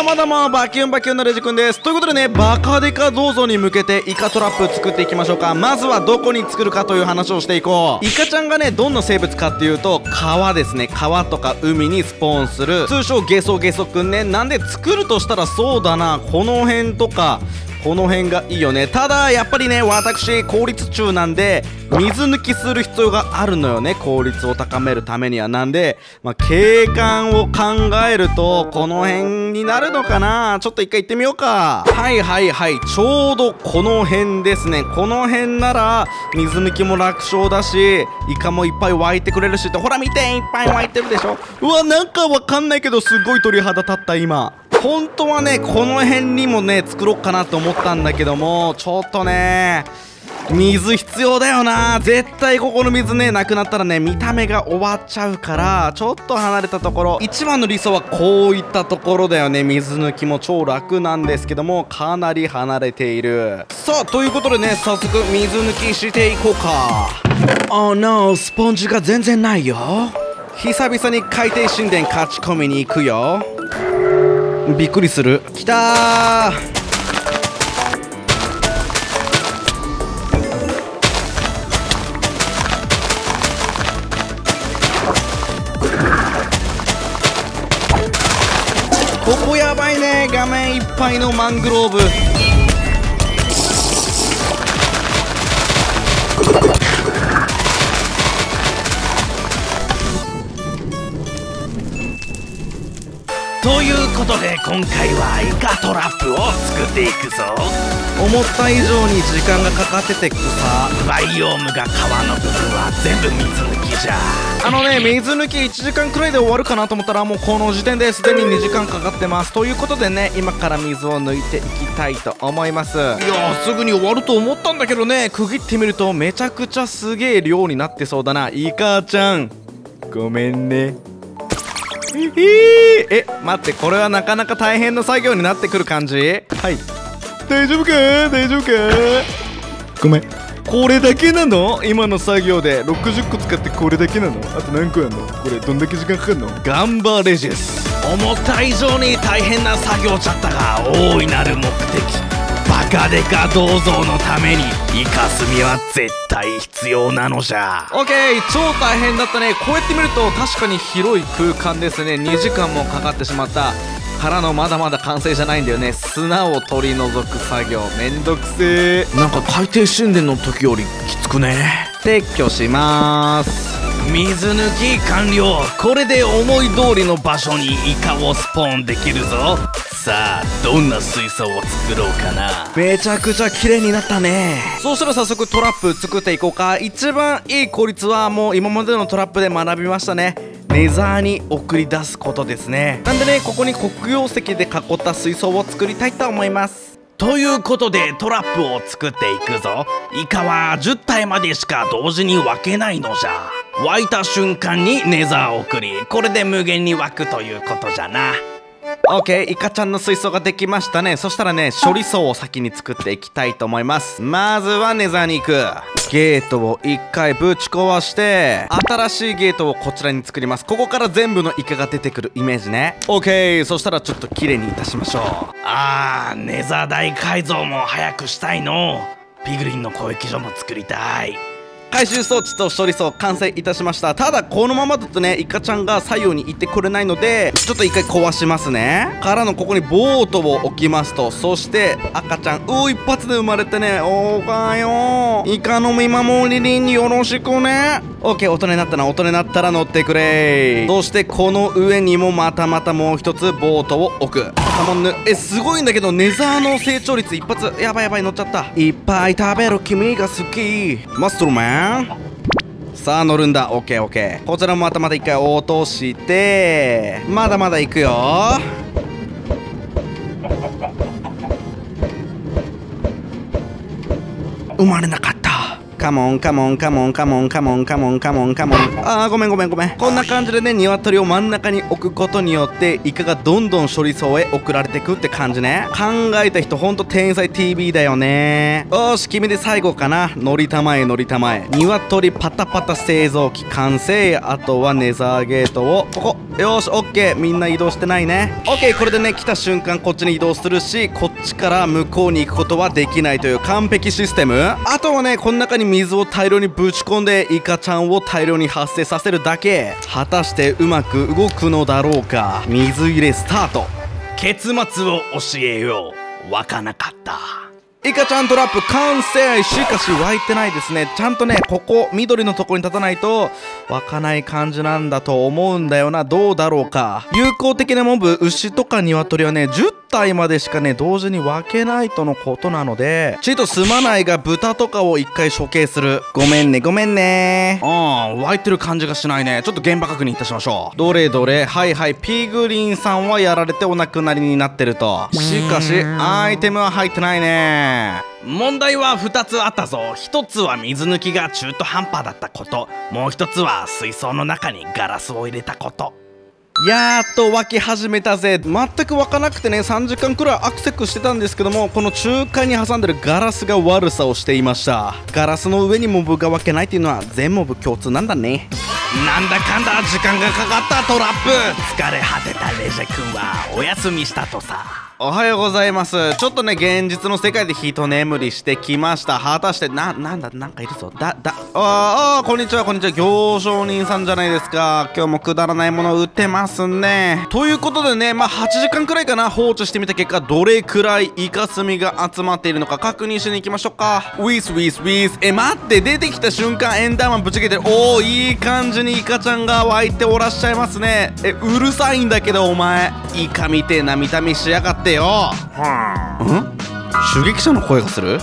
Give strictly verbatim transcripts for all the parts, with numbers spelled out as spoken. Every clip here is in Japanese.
もどうもバキュンバキュンのレジくんです。ということでね、バカデカ銅像に向けてイカトラップ作っていきましょうか。まずはどこに作るかという話をしていこう。イカちゃんがね、どんな生物かっていうと、川ですね。川とか海にスポーンする、通称ゲソゲソくんね。なんで作るとしたらそうだな、この辺とかこの辺がいいよね。ただやっぱりね、私効率中なんで水抜きする必要があるのよね、効率を高めるためには。なんで、まあ、景観を考えるとこの辺になるのかな。ちょっと一回行ってみようか。はいはいはい、ちょうどこの辺ですね。この辺なら水抜きも楽勝だし、イカもいっぱい湧いてくれるしって。ほら見て、いっぱい湧いてるでしょ。うわ、なんかわかんないけどすごい鳥肌立った今。本当はね、この辺にもね作ろうかなと思ったんだけども、ちょっとね水必要だよな。絶対ここの水ねなくなったらね、見た目が終わっちゃうから、ちょっと離れたところ。一番の理想はこういったところだよね。水抜きも超楽なんですけども、かなり離れている。さあ、ということでね、早速水抜きしていこうか。Oh no、 スポンジが全然ないよ。久々に海底神殿勝ち込みに行くよ。びっくりする。きたー。ここやばいね。画面いっぱいのマングローブ。 ということで今回はイカトラップを作っていくぞ。 思った以上に時間がかかっててくさ。 バイオームが川の部分は全部水抜きじゃ。 あのね、水抜きいちじかんくらいで終わるかなと思ったら、もうこの時点ですでににじかんかかってます。ということでね、今から水を抜いていきたいと思います。いやー、すぐに終わると思ったんだけどね、区切ってみるとめちゃくちゃすげえ量になってそうだな。イカちゃんごめんね。え、待って、これはなかなか大変な作業になってくる感じ。はい、大丈夫か大丈夫か。ごめん、これだけなの？今の作業でろくじゅっこ使ってこれだけなの？あと何個やんの？これどんだけ時間かかるの？頑張れジェス。 思った以上に大変な作業じゃったが、大いなる目的バカデカ銅像のためにイカスミは絶対必要なのじゃ。 オッケー、超大変だったね。こうやって見ると確かに広い空間ですね。にじかんもかかってしまったからの、まだまだ完成じゃないんだよね。砂を取り除く作業めんどくせー。 なんか海底神殿の時よりきつくね。 撤去しまーす。 水抜き完了。これで思い通りの場所にイカをスポーンできるぞ。さあ、どんな水槽を作ろうかな。 めちゃくちゃ綺麗になったね。そうしたら早速トラップ作っていこうか。一番いい効率はもう今までのトラップで学びましたね。ネザーに送り出すことですね。なんでね、ここに黒曜石で囲った水槽を作りたいと思います。 ということでトラップを作っていくぞ。イカはじゅったいまでしか同時に湧けないのじゃ。湧いた瞬間にネザーを送り、これで無限に湧くということじゃな。 オッケー、イカちゃんの水槽ができましたね。そしたらね、処理槽を先に作っていきたいと思います。まずはネザーに行く。ゲートを一回ぶち壊して、新しいゲートをこちらに作ります。ここから全部のイカが出てくるイメージね。オッケー、そしたらちょっと綺麗にいたしましょう。 あー、ネザー大改造も早くしたいの。ピグリンの交易所も作りたい。 回収装置と処理槽完成いたしました。ただこのままだとね、イカちゃんが左右に行ってくれないので、ちょっと一回壊しますね。からのここにボートを置きますと、そして赤ちゃん、うー、一発で生まれてね。おはよう、イカの見守りによろしくね。オッケー、大人になったな。大人になったら乗ってくれ。そしてこの上にもまたまたもう一つボートを置く。カモンヌ。え、すごいんだけど、ネザーの成長率一発。やばいやばい、乗っちゃった。いっぱい食べる君が好きマストルマン。さあ乗るんだ。オッケーオッケー。こちらもまたまた一回落として、まだまだ行くよ。生まれなかった。カモンカモンカモンカモンカモンカモンカモンカモン。あー、ごめんごめんごめん。こんな感じでね、鶏を真ん中に置くことによってイカがどんどん処理槽へ送られていくって感じね。考えた人ほんと天才 ティーブイ だよね。よーし、君で最後かな。乗りたまえ乗りたまえ。鶏パタパタ製造機完成。あとはネザーゲートをここよし、オッケー。みんな移動してないね。オッケー、これでね、来た瞬間こっちに移動するし、こっちから向こうに行くことはできないという完璧システム。あとはね、この中に水を大量にぶち込んでイカちゃんを大量に発生させるだけ。果たしてうまく動くのだろうか。水入れスタート。 結末を教えよう。湧かなかった。 イカちゃんトラップ完成。しかし湧いてないですね。ちゃんとね、ここ緑のところに立たないと湧かない感じなんだと思うんだよな。どうだろうか。有効的なモブ、牛とか鶏はね、じゅったいまでしかね、同時に分けないとのことなので、ちょっとすまないが豚とかを一回処刑する。ごめんねごめんね。ああ、湧いてる感じがしないね。ちょっと現場確認いたしましょう。どれどれ。はいはい、ピグリンさんはやられてお亡くなりになってると。しかしアイテムは入ってないね。 問題はふたつあったぞ。ひとつは水抜きが中途半端だったこと、もうひとつは水槽の中にガラスを入れたこと。 やーっと湧き始めたぜ。全く湧かなくてね、さんじかんくらいアクセクしてたんですけども、この中間に挟んでるガラスが悪さをしていました。ガラスの上にモブが湧けないっていうのは全モブ共通なんだね。 なんだかんだ時間がかかったトラップ。疲れ果てたレジェ君はお休みしたとさ。 おはようございます。ちょっとね、現実の世界で一眠りしてきました。果たして、な、なんだ、なんかいるぞ。だ、だ、あーあー、こんにちは、こんにちは。行商人さんじゃないですか。今日もくだらないもの売ってますね。ということでね、まあ、はちじかんくらいかな、放置してみた結果、どれくらいイカスミが集まっているのか確認しに行きましょうか。ウィスウィスウィス。え、待って、出てきた瞬間、エンダーマンぶちけてる。おー、いい感じにイカちゃんが湧いておらっしゃいますね。え、うるさいんだけど、お前。イカみてえな見た目しやがってよ。ん？襲撃者の声がする？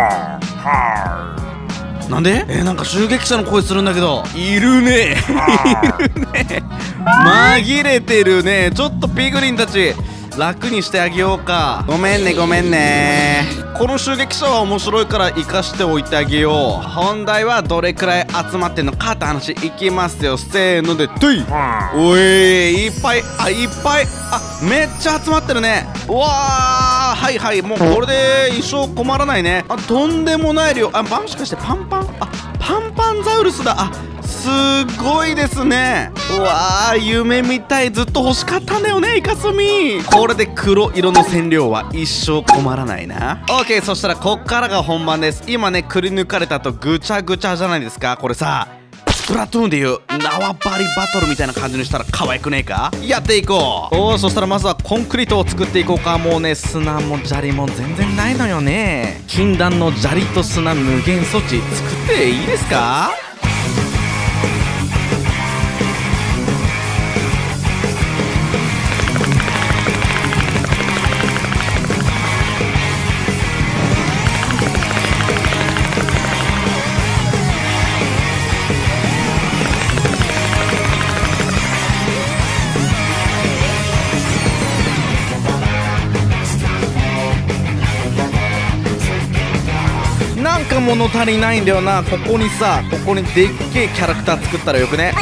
なんで？えー、なんか襲撃者の声するんだけど。いるねいるね紛れてるね。ちょっとピグリンたち楽にしてあげようか。ごめんねごめんね。この襲撃者は面白いから生かしておいてあげよう。本題はどれくらい集まってんのかって話いきますよ。せーのでトゥイ。おい、いっぱい、あ、いっぱい、あ、めっちゃ集まってるね。うわー、はいはい、もうこれで一生困らないね。あ、とんでもない量。あ、もしかしてパンパン、あ、パンパンザウルスだ。あ、すごいですね。うわー、夢みたい。ずっと欲しかったんだよね、イカスミ。これで黒色の染料は一生困らないな。オッケー、そしたらこっからが本番です。今ね、くり抜かれたとぐちゃぐちゃじゃないですか。これさ、スプラトゥーンでいう縄張りバトルみたいな感じにしたら可愛くねえか。やっていこう。おー、そしたらまずはコンクリートを作っていこうか。もうね、砂も砂利も全然ないのよね。禁断の砂利と砂無限措置作っていいですか。なんか物足りないんだよな。ここにさ、ここにでっけえキャラクター作ったらよくね。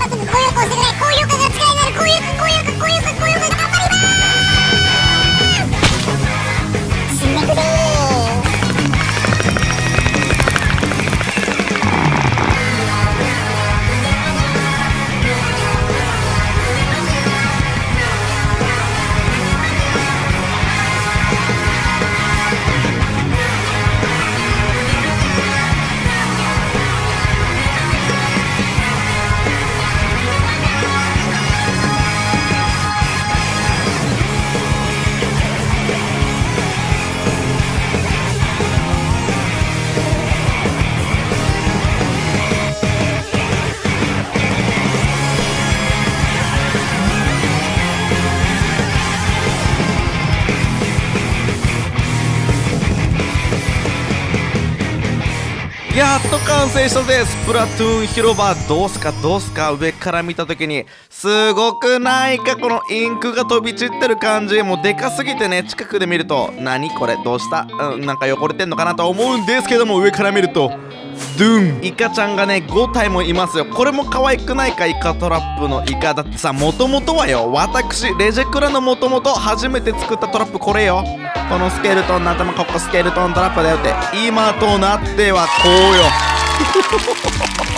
やっと完成したぜ。スプラトゥーン広場。どうすかどうすか。上から見た時にすごくないか。このインクが飛び散ってる感じ。もうでかすぎてね、近くで見ると何これどうした、うん、なんか汚れてんのかなと思うんですけども、上から見るとドゥン、イカちゃんがねごたいもいますよ。これも可愛くないか。イカトラップのイカだってさ、もともとはよ、私レジェクラのもともと初めて作ったトラップこれよ。このスケルトンの頭、ここスケルトントラップだよって。今となってはこうよ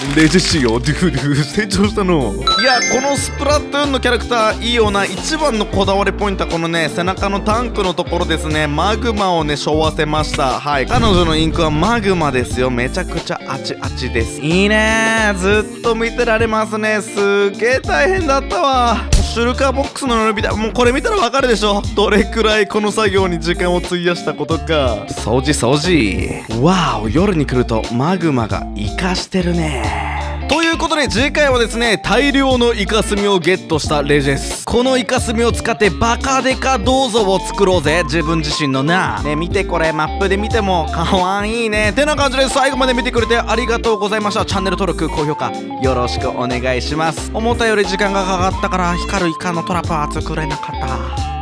レジシオドゥフドゥ成長したの。いやこのスプラトゥーンのキャラクターいいよな。一番のこだわりポイントはこのね背中のタンクのところですね。マグマをね背負わせました。はい、彼女のインクはマグマですよ。めちゃくちゃあちあちです。いいねー、ずっと見てられますね。すげえ大変だったわ。シュルカーボックスの伸びだ。もうこれ見たらわかるでしょ、どれくらいこの作業に時間を費やしたことか。掃除掃除。わお、夜に来るとマグマがイカしてるね。ということで次回はですね、大量のイカスミをゲットしたレジェス。このイカスミを使ってバカデカ銅像を作ろうぜ、自分自身のな。ね、見てこれ、マップで見てもかわいいね。てな感じで最後まで見てくれてありがとうございました。チャンネル登録、高評価よろしくお願いします。思ったより時間がかかったから光るイカのトラップは作れなかった。